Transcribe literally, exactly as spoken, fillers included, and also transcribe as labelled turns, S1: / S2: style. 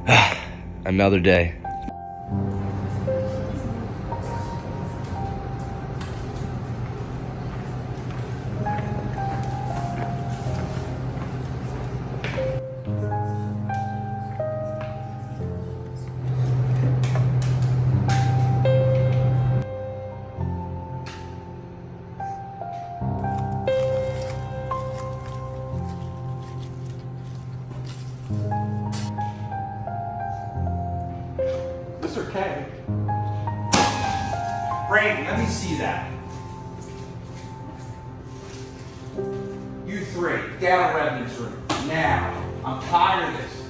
S1: Another day.
S2: Mister K. Brandon, let me see that. You three, get out of Redmond's room. Now. I'm tired of this.